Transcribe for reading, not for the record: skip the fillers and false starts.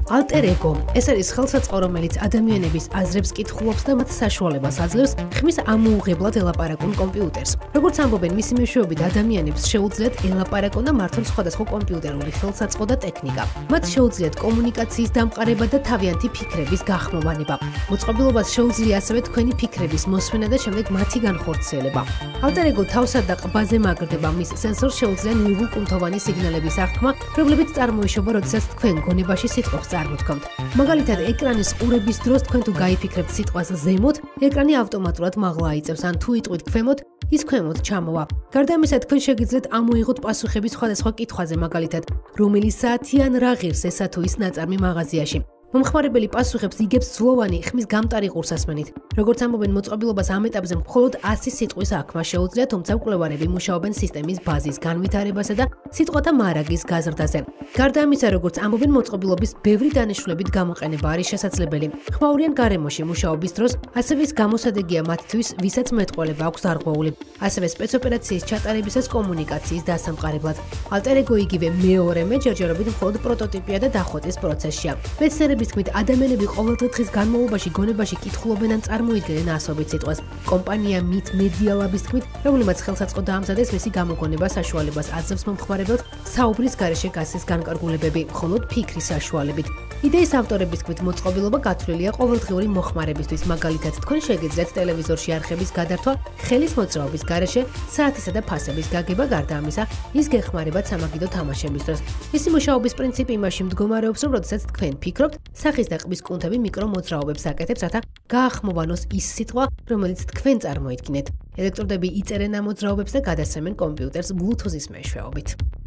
Alter ego ეს არის ხელსაწყო, რომელიც ადამიანების აზრებს კითხულობს და მათ საშუალებას აძლევს ხმის ამოუღებლად ელაპარაკონ კომპიუტერს. Როგორც ამბობენ მისი მეშვეობით, ადამიანებს შეუძლიათ ელაპარაკონ და მართონ სხვადასხვა კომპიუტერული ხელსაწყო და ტექნიკა. Მათ შეუძლიათ კომუნიკაციის დამყარება და თავიანთი ფიქრების გახმოვანება. მოწყობილობას შეუძლია ასევე თქვენი ფიქრების მოსმენა და შემდეგ მათი განხორციელება. Alter ego თავსა და ყბაზე მაგრდება, მის სენსორს შეუძლია ნერვულ-კუნთოვანი სიგნალების აღქმა, რომლებიც წარმოიშობა, როდესაც თქვენ გონებაში სიტყვებს წარმოთქვამთ. მაგალითად, ეკრანის ყურების დროს თქვენ თუ გაიფიქრებთ სიტყვას ზემოთ, ეკრანი ავტომატურად მაღლა აიწევს, ან თუ იტყვით ქვემოთ, ის ქვემოთ ჩამოვა. გარდა ამისა, თქვენ შეგიძლიათ ამოიღოთ პასუხები სხვადასხვა კითხვაზე, მაგალითად, რომელი საათი ან რა ღირს ესა თუ ის ნაწარმი მაღაზიაში. მომხმარებელი პასუხებს იგებს ძვლოვანი ხმის გამტარი ყურსასმენით. Როგორც ამბობენ, მოწყობილობას ამ ეტაპზე მხოლოდ 100 სიტყვის აღქმა შეუძლია, თუმცა მკვლევარები მუშაობენ სისტემის ბაზის განვითარებასა და სიტყვათა მარაგის გაზრდაზე. გარდა ამისა, როგორც ამბობენ, მოწყობილობის ბევრი დანიშნულებით გამოყენება არის შესაძლებელი. ხმაურიან გარემოში მუშაობის დროს, ასევე ის გამოსადეგია მათთვის, ვისაც მეტყველება აქვს დარღვეული. ასევე სპეცოპერაციის ჩატარებისას კომუნიკაციის დასამყარებლად. Alter ego იგივე მეორემე ჯერჯერობით მხოლოდ პროტოტიპია და დახვეწის პროცესშია. მეცნიერების თქმით, ადამიანები ყოველდღის განმავლობაში გონებაში კითხულობენ ან წარმოიდგენენ ასობით სიტყვას. კომპანია MIT Media Labs-ის თქმით, რომელმაც ხელსაწყო დაამზადეს, მისი გამოგონება საშუალებას აძლევს მომხმარებელს საუბრის გარეშე გასცეს განკარგულებები, მხოლოდ ფიქრის საშუალებით. იდეის ავტორების თქმით, მოწყობილობა გათვლილია ყოველდღიური მოხმარებისთვის, მაგალითად, თქვენ შეგიძლიათ ტელევიზორში არხების გადართვა, ხელის მოძრაობის გარეშე, საათისა და ფასების გაგება, გარდა ამისა, ის გეხმარებათ სამაგიდო თამაშების დროს. მისი მუშაობის პრინციპი იმაში მდგომარეობს, რომ როდესაც თქვენ ფიქრობთ, სახის და ყბის კუნთები მიკრომოძრაობებს აკეთებს, რათა გაახმოვანოს ის სიტყვა, რომელიც თქვენ წარმოიდგინეთ. ელექტროდები იწერენ ამ მოძრაობებს და გადასცემენ კომპიუტერს Bluetooth-ის მეშვეობით.